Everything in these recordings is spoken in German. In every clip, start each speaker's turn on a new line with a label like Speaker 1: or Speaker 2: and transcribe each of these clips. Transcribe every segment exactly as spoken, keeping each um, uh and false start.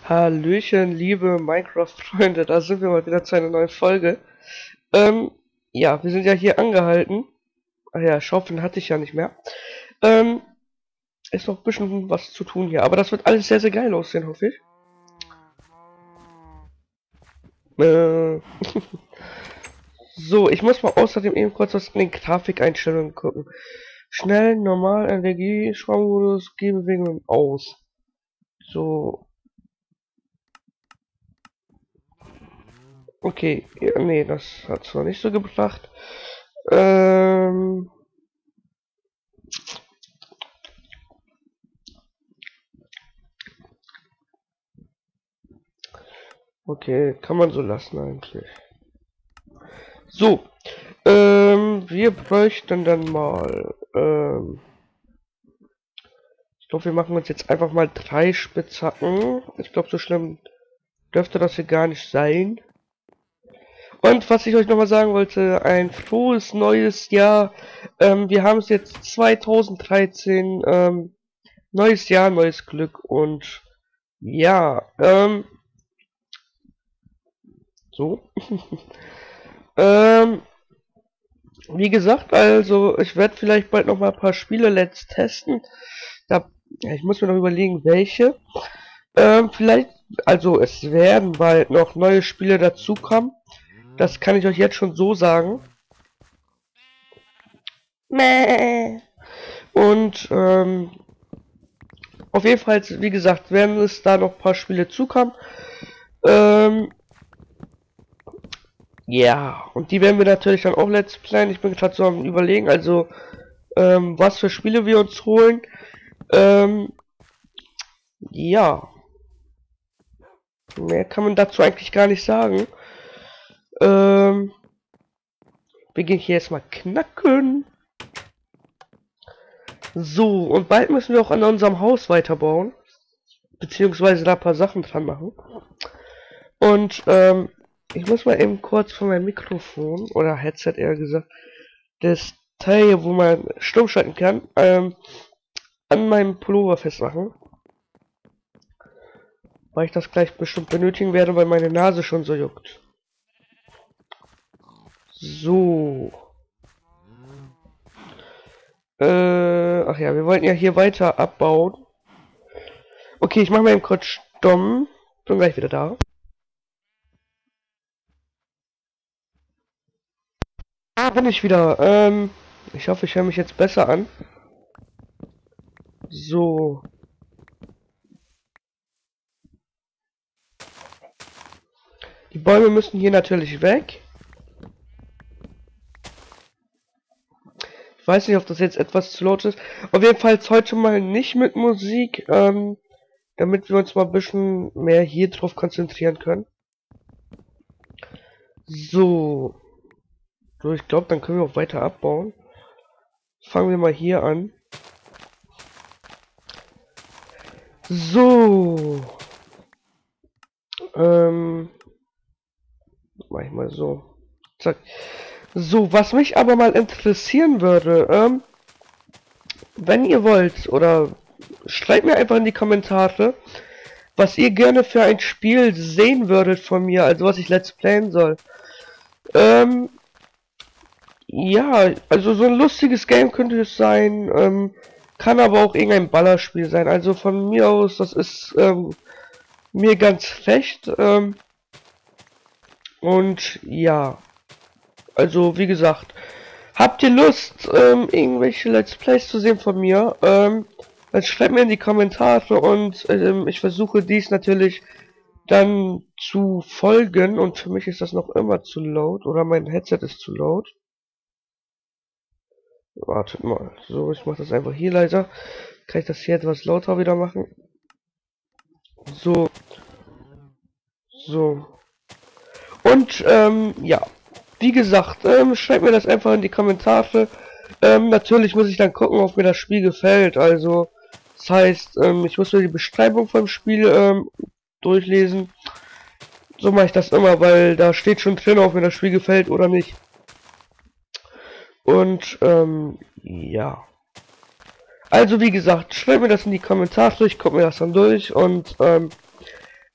Speaker 1: Hallöchen, liebe Minecraft-Freunde, da sind wir mal wieder zu einer neuen Folge. Ähm, ja, wir sind ja hier angehalten. Ach ja, Schaufeln hatte ich ja nicht mehr. Ähm, ist noch ein bisschen was zu tun hier, aber das wird alles sehr, sehr geil aussehen, hoffe ich. Äh, so, ich muss mal außerdem eben kurz was in den Grafikeinstellungen gucken. Schnell, normal, Energie, Schraubmodus, Gehbewegungen aus. So, okay, ja, nee, das hat zwar nicht so gebracht. Ähm, okay, kann man so lassen eigentlich. So, ähm, wir bräuchten dann mal, ähm, ich glaube, wir machen uns jetzt einfach mal drei Spitzhacken. Ich glaube, so schlimm dürfte das hier gar nicht sein. Und was ich euch nochmal sagen wollte, ein frohes neues Jahr. Ähm, wir haben es jetzt zweitausenddreizehn, ähm, neues Jahr, neues Glück und ja, ähm, so. ähm, Wie gesagt, also ich werde vielleicht bald noch mal ein paar Spiele let's testen. Da, ja, ich muss mir noch überlegen, welche. Ähm, vielleicht, also es werden bald noch neue Spiele dazukommen. Das kann ich euch jetzt schon so sagen. Mäh. Und ähm, auf jeden Fall, wie gesagt, werden es da noch ein paar Spiele zukommen. Ähm, ja, und die werden wir natürlich dann auch let's playen. Ich bin gerade so am Überlegen, also ähm, was für Spiele wir uns holen. Ähm, ja. Mehr kann man dazu eigentlich gar nicht sagen. Ähm, wir gehen hier erstmal knacken. So, und bald müssen wir auch an unserem Haus weiterbauen. Beziehungsweise da ein paar Sachen dran machen. Und, ähm, ich muss mal eben kurz von meinem Mikrofon, oder Headset eher gesagt, das Teil hier, wo man stumm schalten kann, ähm, an meinem Pullover festmachen. Weil ich das gleich bestimmt benötigen werde, weil meine Nase schon so juckt. So. Äh, ach ja, wir wollten ja hier weiter abbauen. Okay, ich mache mal eben kurz Stomm. Bin gleich wieder da. Da bin ich wieder. Ähm, ich hoffe, ich höre mich jetzt besser an. So. Die Bäume müssen hier natürlich weg. Ich weiß nicht, ob das jetzt etwas zu laut ist. Auf jeden Fall heute mal nicht mit Musik, ähm, damit wir uns mal ein bisschen mehr hier drauf konzentrieren können. So. So, ich glaube, dann können wir auch weiter abbauen. Fangen wir mal hier an. So. Ähm. Mach ich mal so. Zack. So, was mich aber mal interessieren würde, ähm, wenn ihr wollt, oder schreibt mir einfach in die Kommentare, was ihr gerne für ein Spiel sehen würdet von mir, also was ich let's playen soll. Ähm, ja, also so ein lustiges Game könnte es sein, ähm, kann aber auch irgendein Ballerspiel sein. Also von mir aus, das ist ähm, mir ganz recht. Ähm, und ja, also wie gesagt, habt ihr Lust, ähm, irgendwelche Let's Plays zu sehen von mir? Ähm, dann schreibt mir in die Kommentare und ähm, ich versuche dies natürlich dann zu folgen. Und für mich ist das noch immer zu laut, oder mein Headset ist zu laut. Wartet mal. So, ich mache das einfach hier leiser. Kann ich das hier etwas lauter wieder machen? So. So. Und, ähm, ja. Wie gesagt, ähm, schreibt mir das einfach in die Kommentare. Ähm, natürlich muss ich dann gucken, ob mir das Spiel gefällt. Also, das heißt, ähm, ich muss mir die Beschreibung vom Spiel ähm, durchlesen. So mache ich das immer, weil da steht schon drin, ob mir das Spiel gefällt oder nicht. Und, ähm, ja. Also wie gesagt, schreibt mir das in die Kommentare, ich gucke mir das dann durch und ähm,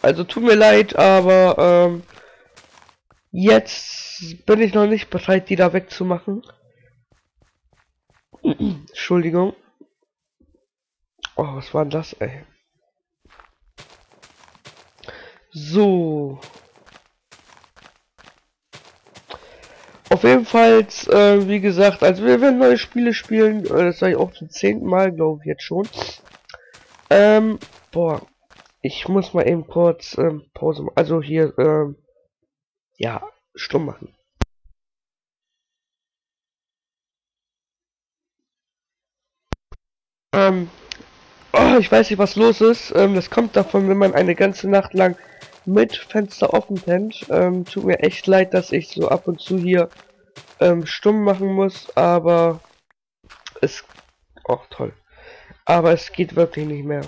Speaker 1: Also tut mir leid, aber ähm, jetzt bin ich noch nicht bereit, die da wegzumachen. Entschuldigung. Oh, was war denn das, ey? So. Auf jeden Fall, äh, wie gesagt, also wir werden neue Spiele spielen. Äh, das sage ich auch zum zehnten Mal, glaube ich jetzt schon. Ähm, boah. Ich muss mal eben kurz ähm, Pause machen. Also hier, ähm, ja, stumm machen. Ähm, oh, ich weiß nicht, was los ist. Ähm, das kommt davon, wenn man eine ganze Nacht lang mit Fenster offen pennt. Ähm, tut mir echt leid, dass ich so ab und zu hier ähm, stumm machen muss, aber es... auch toll. Aber es geht wirklich nicht mehr.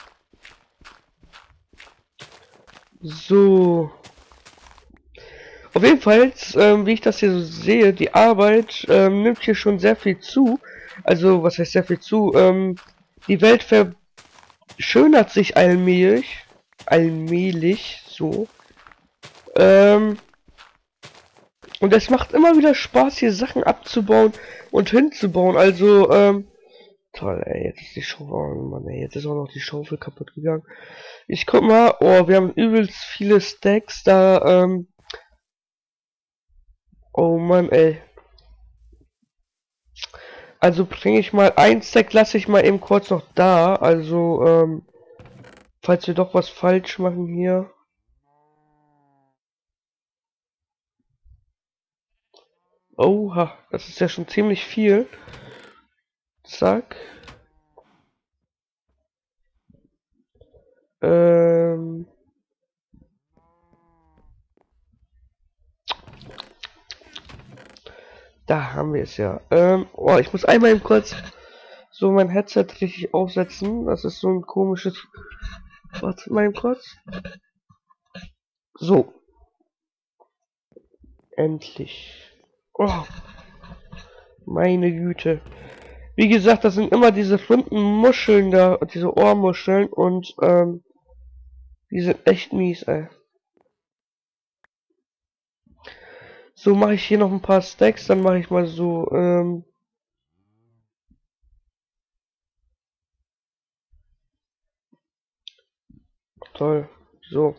Speaker 1: So. Auf jeden Fall, ähm, wie ich das hier so sehe, die Arbeit ähm, nimmt hier schon sehr viel zu. Also, was heißt sehr viel zu? Ähm, die Welt verschönert sich allmählich. Allmählich, so. Ähm, und es macht immer wieder Spaß, hier Sachen abzubauen und hinzubauen. Also, ähm, toll, ey, jetzt ist die Schaufel, oh Mann, ey, jetzt ist auch noch die Schaufel kaputt gegangen. Ich guck mal, oh, wir haben übelst viele Stacks da, ähm, oh Mann, ey. Also bringe ich mal ein Stack, lasse ich mal eben kurz noch da. Also, ähm, falls wir doch was falsch machen hier. Oha, das ist ja schon ziemlich viel. Zack. Ähm. Da haben wir es ja. Ähm, oh, ich muss einmal eben kurz so mein Headset richtig aufsetzen. Das ist so ein komisches... Warte mal eben kurz. So. Endlich. Oh, meine Güte. Wie gesagt, das sind immer diese runden Muscheln da, diese Ohrmuscheln und ähm, die sind echt mies, ey. So mache ich hier noch ein paar Stacks, dann mache ich mal so, ähm, toll. So.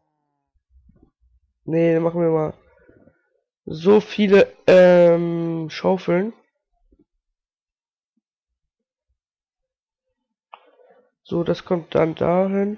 Speaker 1: Nee, dann machen wir mal so viele ähm, Schaufeln. So, das kommt dann dahin.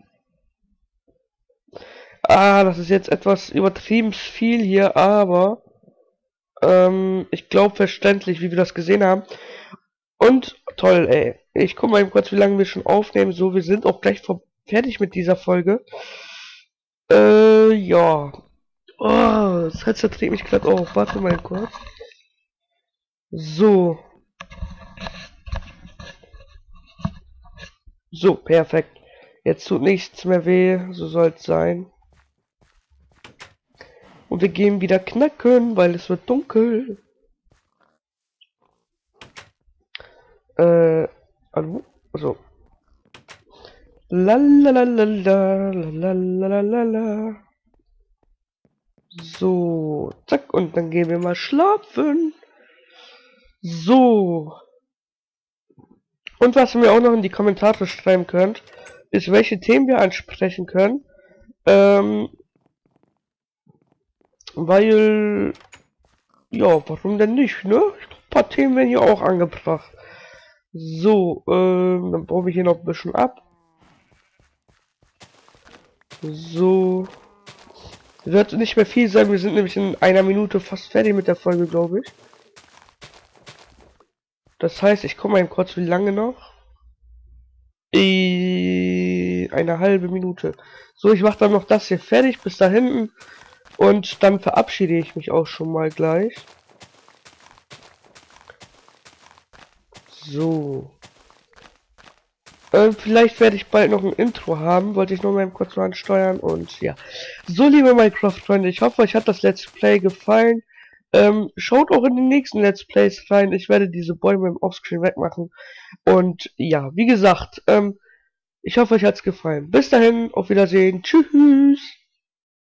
Speaker 1: Ah, das ist jetzt etwas übertrieben viel hier, aber ähm, ich glaube verständlich, wie wir das gesehen haben. Und toll, ey. Ich guck mal eben kurz, wie lange wir schon aufnehmen. So, wir sind auch gleich fertig mit dieser Folge. Äh, ja. Oh, das Headset dreht mich gerade auf. Warte mal kurz. So. So, perfekt. Jetzt tut nichts mehr weh. So soll es sein. Und wir gehen wieder knacken, weil es wird dunkel. Äh, hallo? Also. Lalalala. So, zack, und dann gehen wir mal schlafen. So. Und was ihr mir auch noch in die Kommentare schreiben könnt, ist, welche Themen wir ansprechen können. Ähm, weil, ja, warum denn nicht, ne? Ein paar Themen werden hier auch angebracht. So, ähm, dann bauen wir hier noch ein bisschen ab. So. Wird nicht mehr viel sein, wir sind nämlich in einer Minute fast fertig mit der Folge, glaube ich. Das heißt, ich komme mal kurz, wie lange noch? Äh, eine halbe Minute. So, ich mache dann noch das hier fertig bis da hinten. Und dann verabschiede ich mich auch schon mal gleich. So. Ähm, vielleicht werde ich bald noch ein Intro haben. Wollte ich nur mal kurz mal ansteuern. Und ja. So, liebe Minecraft-Freunde, ich hoffe, euch hat das Let's Play gefallen. Ähm, schaut auch in den nächsten Let's Plays rein. Ich werde diese Bäume im Offscreen wegmachen. Und ja, wie gesagt, ähm, Ich hoffe, euch hat's gefallen. Bis dahin, auf Wiedersehen. Tschüss.